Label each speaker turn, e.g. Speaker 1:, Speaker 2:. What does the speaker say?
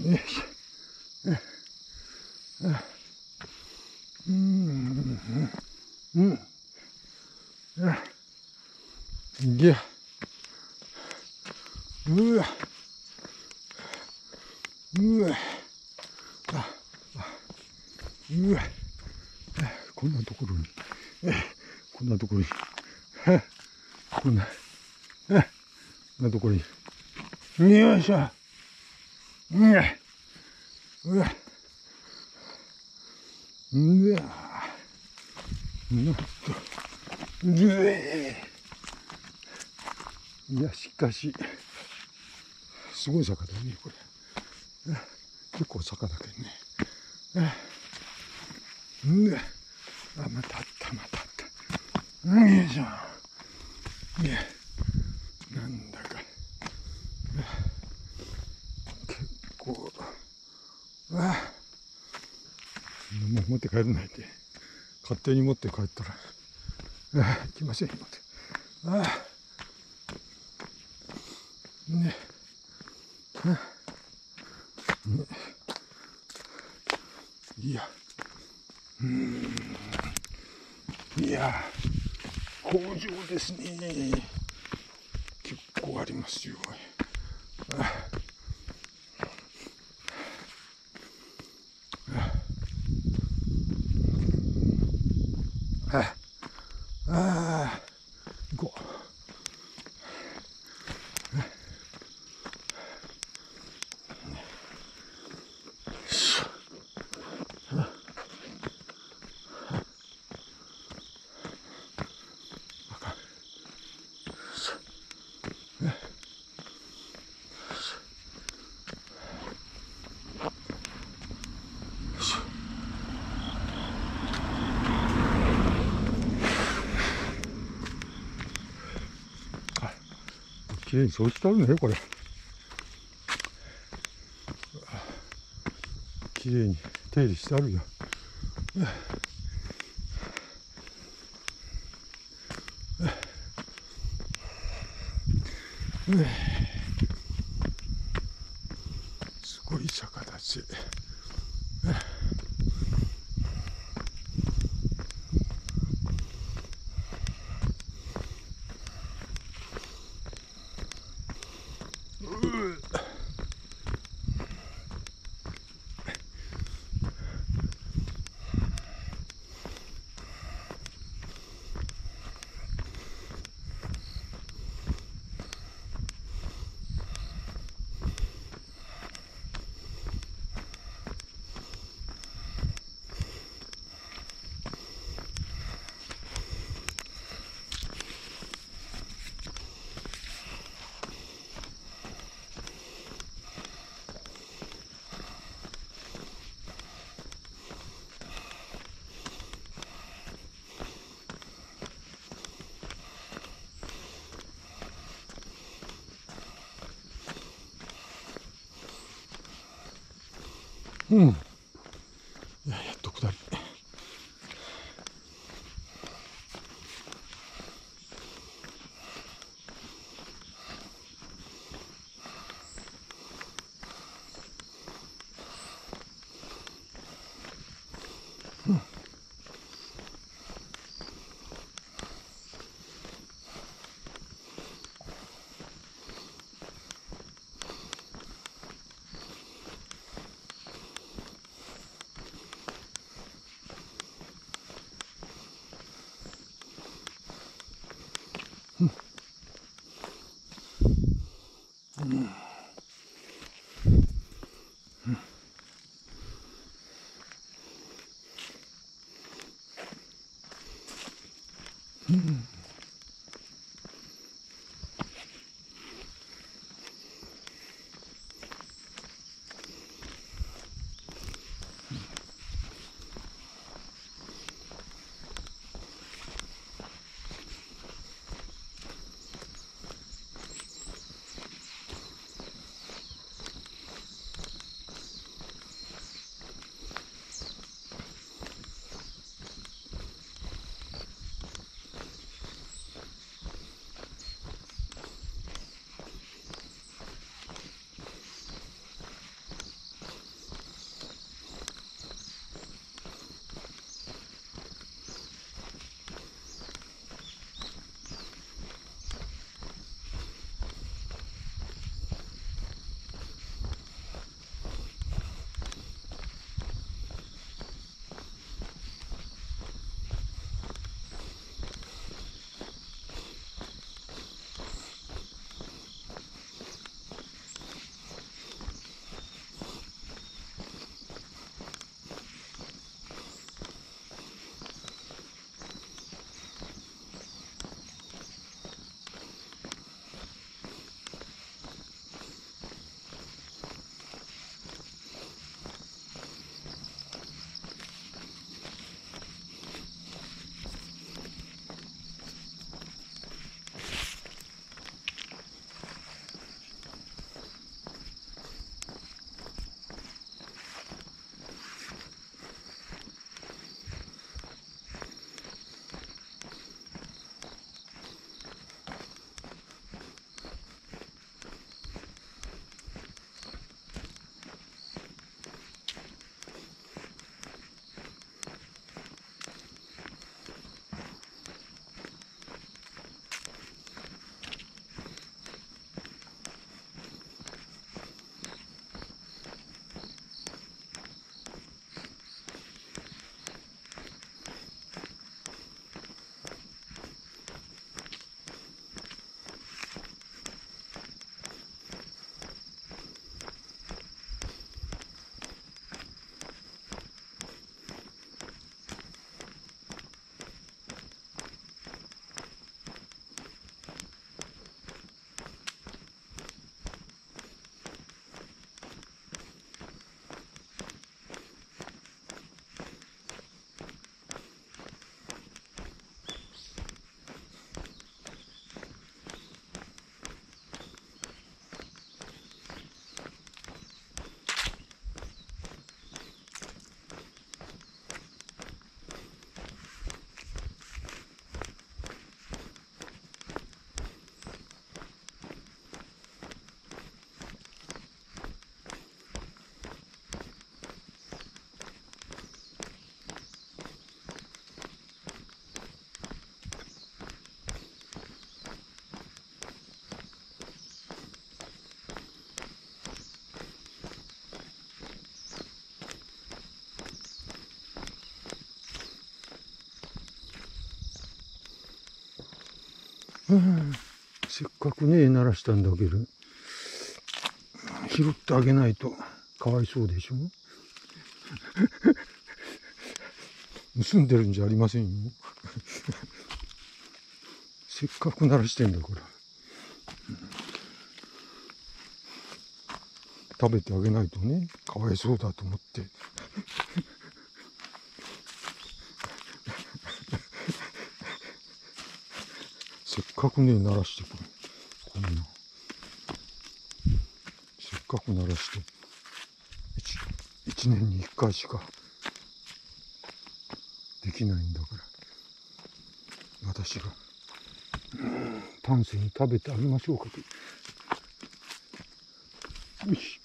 Speaker 1: よいしょ。いや、うわ、うわ、うわ、こんなところに、こんなところに、こんなところに、よいしょ。うわ、うわ、うわ、いや、しかし、すごい坂だね、これ。結構坂だけどね。うわ、またあった。よいしょ。いや、なんだか、結構、もう持って帰らないで、勝手に持って帰ったら、行きませんよって。ね。いや、いや、工場ですね。結構ありますよ。行こう。きれいに掃除してあるね、これ。きれいに手入れしてあるよ。すごい逆立ち。やっと下り。 せっかくね、鳴らしたんだけど、拾ってあげないとかわいそうでしょ。盗んでるんじゃありませんよ。せっかく鳴らしてんだから。食べてあげないとね、かわいそうだと思って。せっかくね、鳴らしてくる。こんな。せっかく鳴らして、一年に一回しかできないんだから、私が、丹精に食べてあげましょうかと。よし。